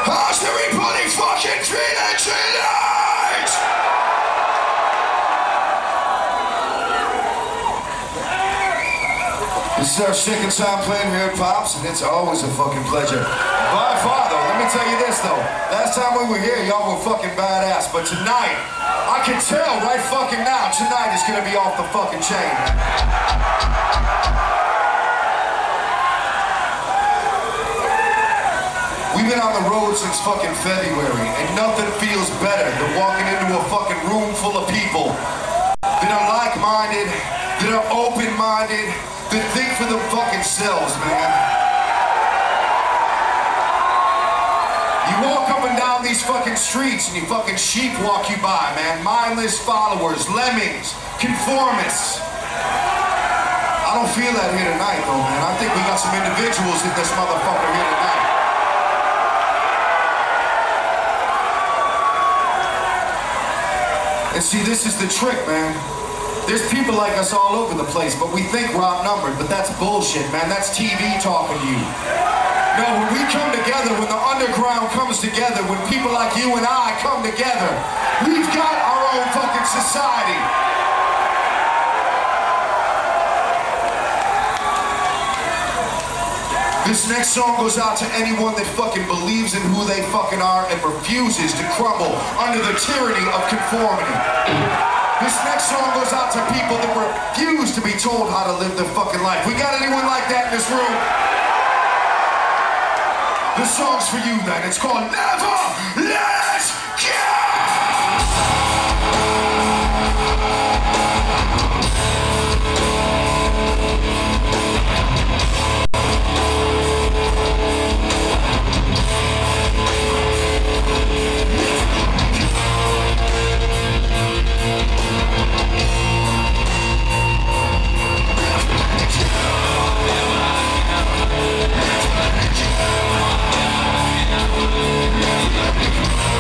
How's everybody fucking feeling tonight? This is our second time playing here at Pops, and it's always a fucking pleasure. By far, though, let me tell you this, though. Last time we were here, y'all were fucking badass, but tonight, I can tell right fucking now, tonight is gonna be off the fucking chain. We've been on the road since fucking February, and nothing feels better than walking into a fucking room full of people that are like-minded, that are open-minded, that think for them fucking selves, man. You walk up and down these fucking streets and you fucking sheep walk you by, man. Mindless followers, lemmings, conformists. I don't feel that here tonight, though, man. I think we got some individuals in this motherfucker here tonight. And see, this is the trick, man. There's people like us all over the place, but we think we're outnumbered, but that's bullshit, man. That's TV talking to you. No, when we come together, when the underground comes together, when people like you and I come together, we've got our own fucking society. This next song goes out to anyone that fucking believes in who they fucking are and refuses to crumble under the tyranny of conformity. This next song goes out to people that refuse to be told how to live their fucking life. We got anyone like that in this room? This song's for you, then. It's called Never Let go.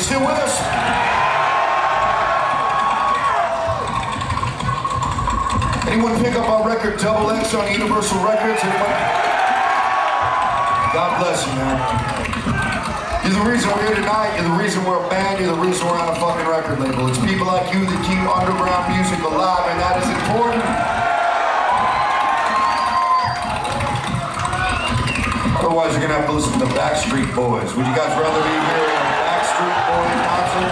still with us? Anyone pick up our record Double X on Universal Records? Anyone? God bless you, man. You're the reason we're here tonight. You're the reason we're a band. You're the reason we're on a fucking record label. It's people like you that keep underground music alive, and that is important. Otherwise, you're gonna have to listen to the Backstreet Boys. Would you guys rather be here at a Backstreet Boys concert?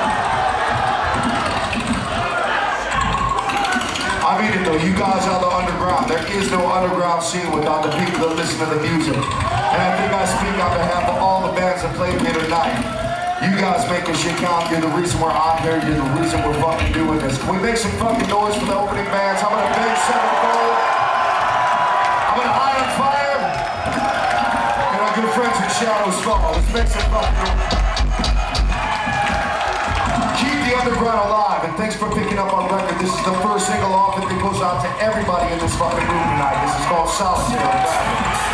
I mean it though, you guys are the underground. There is no underground scene without the people that listen to the music. And I think I speak on behalf of all the bands that played here tonight. You guys make this shit count. You're the reason we're on here. You're the reason we're fucking doing this. Can we make some fucking noise for the opening bands? How about a big Sevenfold? How about a High on Fire? And our good friends in Shadows Fall. Let's make some fucking noise. Keep the underground alive, and thanks for picking up our record. This is the first single off it that goes out to everybody in this fucking room tonight. This is called Solitaire.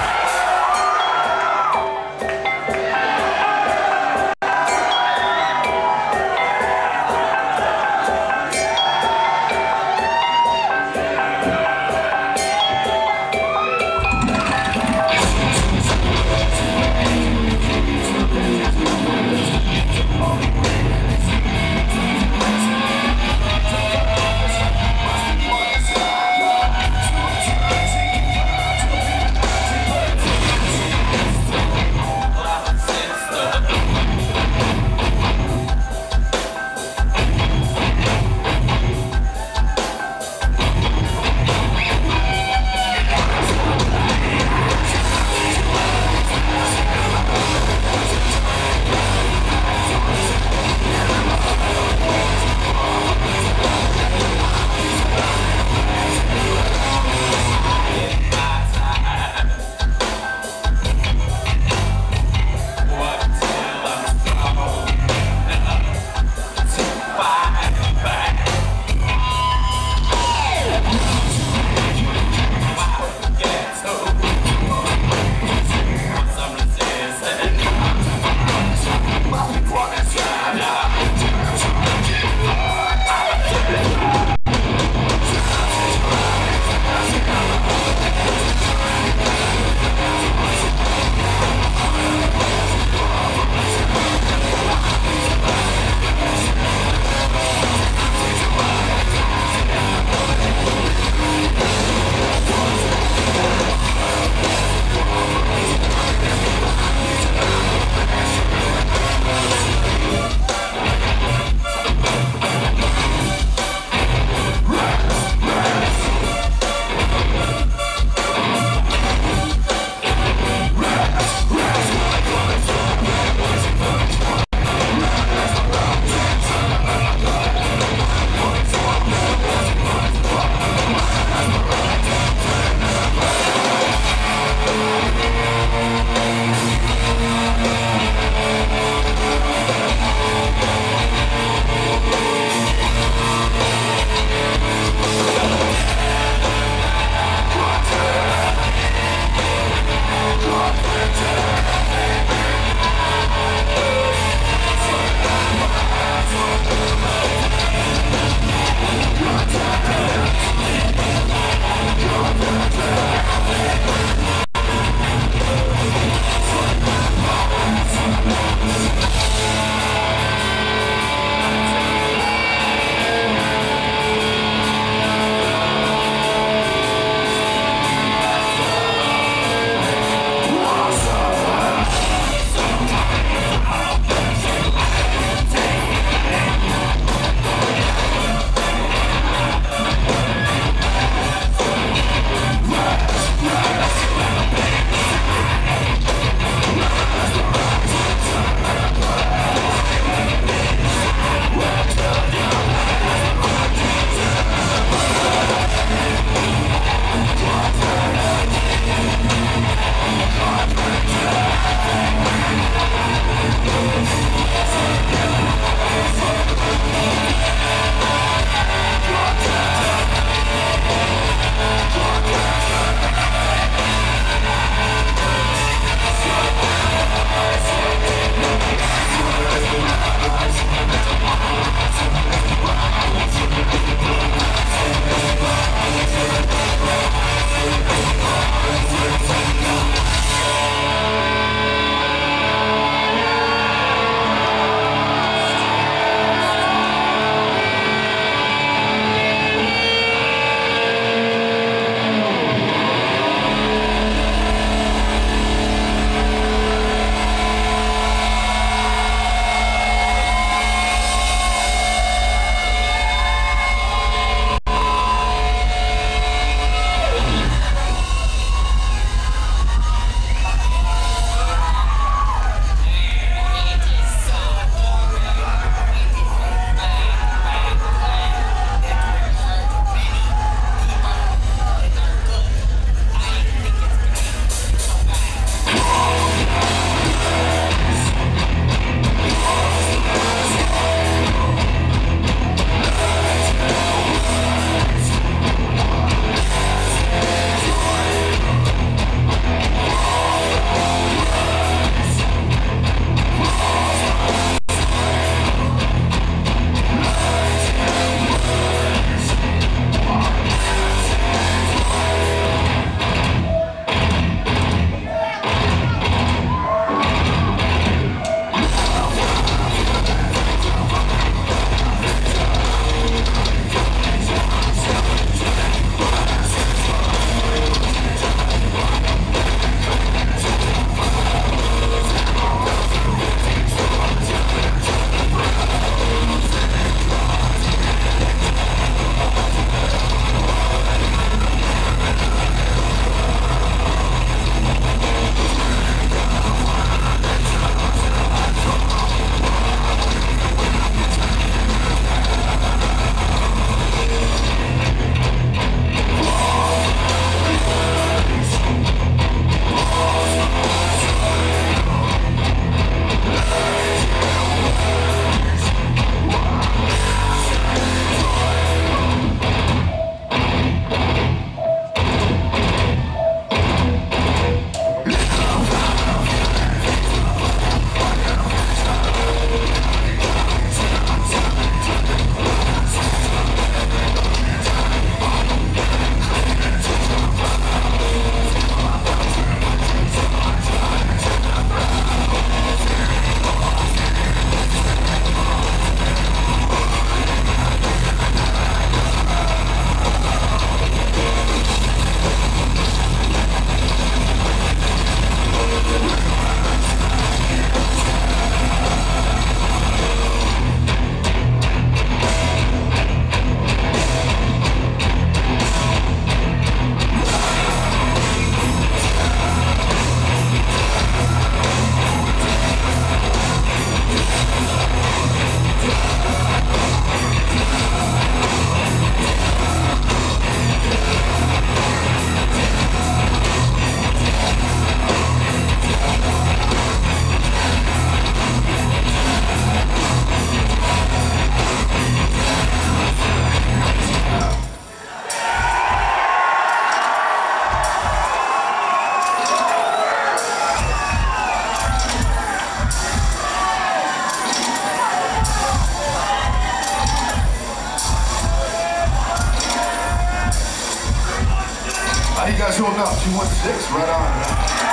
looking up, 216, right on, man.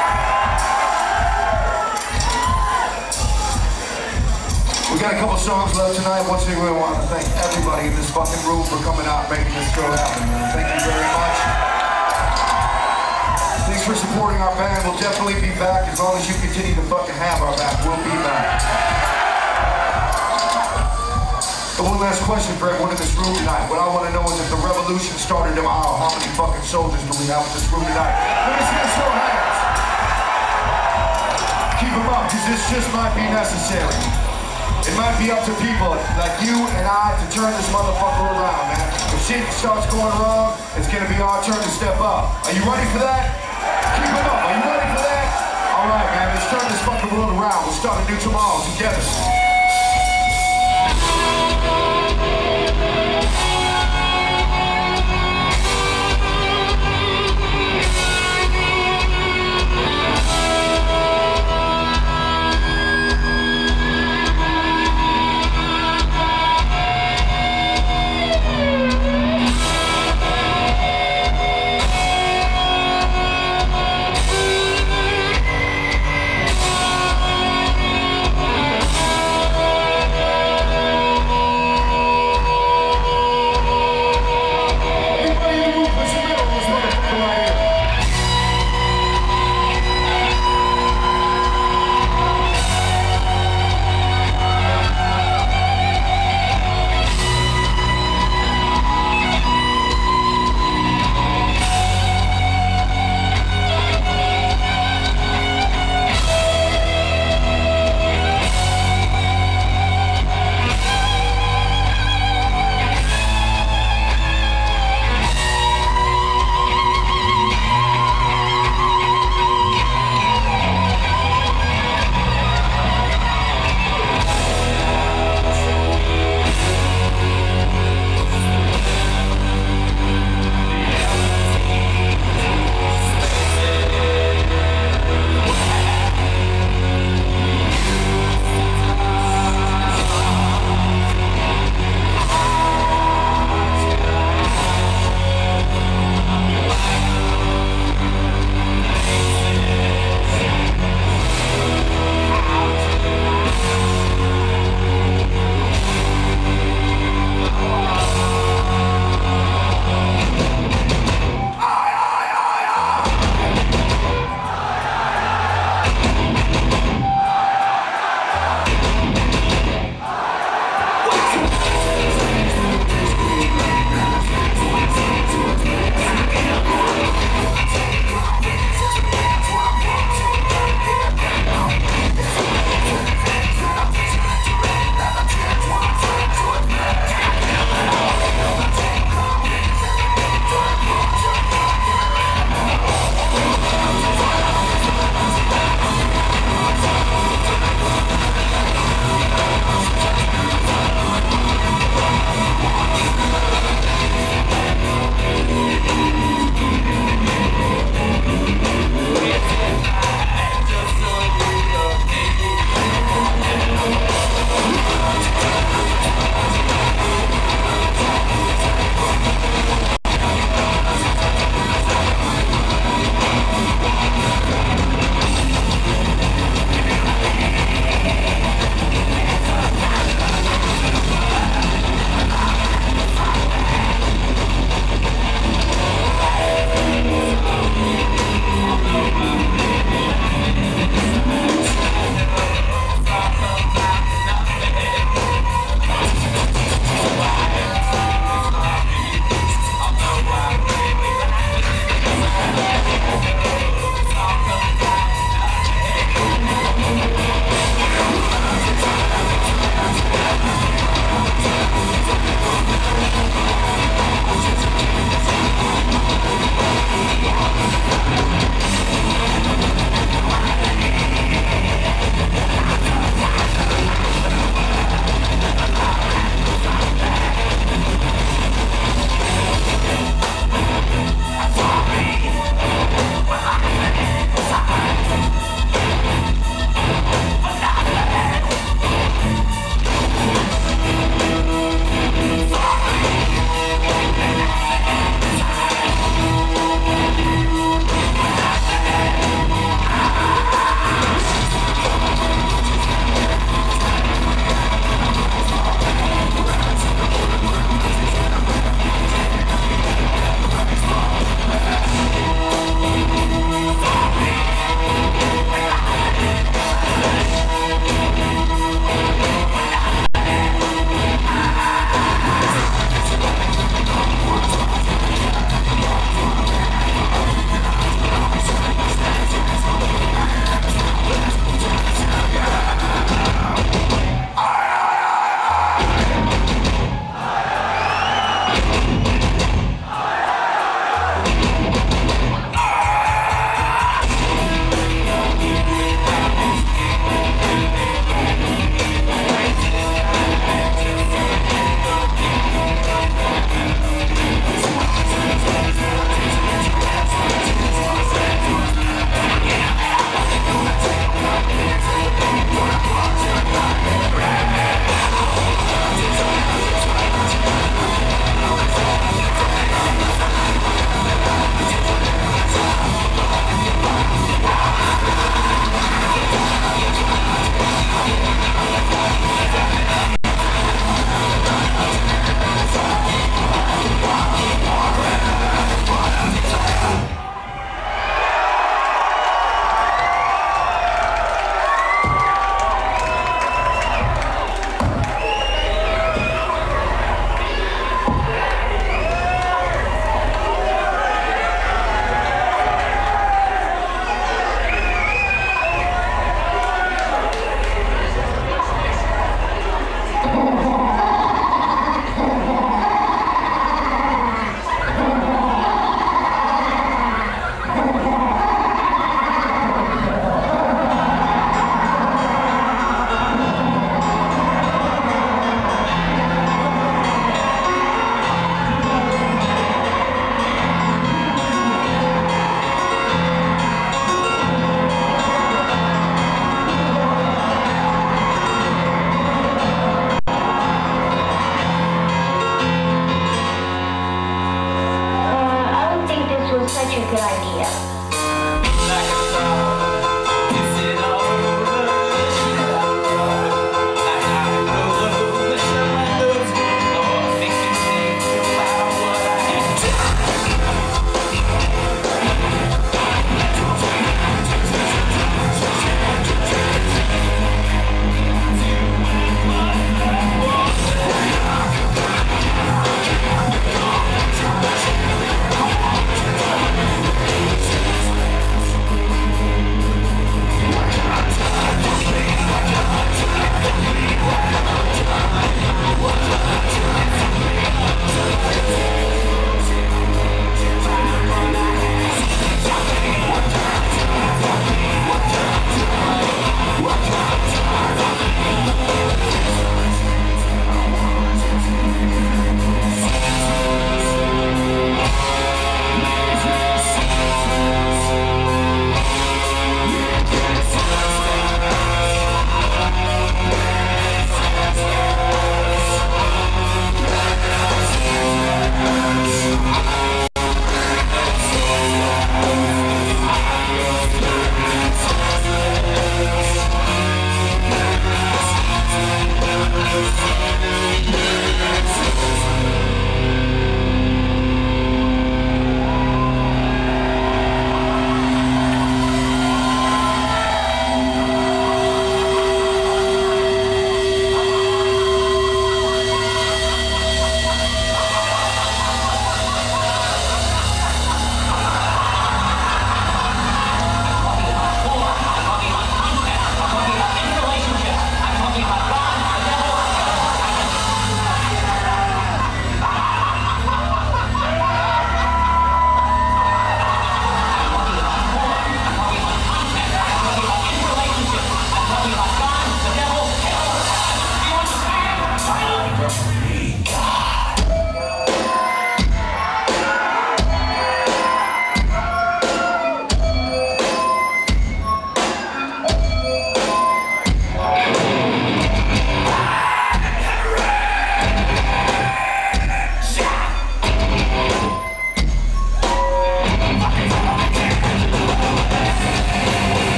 We got a couple songs left tonight. Once again, we want to thank everybody in this fucking room for coming out and making this show happen, man. Thank you very much. Thanks for supporting our band. We'll definitely be back as long as you continue to fucking have our back. We'll be back. And one last question for everyone in this room tonight. What I want to know is if the revolution started tomorrow, how many fucking soldiers do we have in this room tonight? Let me see a show of hands. Keep them up, because this just might be necessary. It might be up to people like you and I to turn this motherfucker around, man. If shit starts going wrong, it's gonna be our turn to step up. Are you ready for that? Keep them up. Are you ready for that? All right, man. Let's turn this fucking world around. We'll start a new tomorrow together.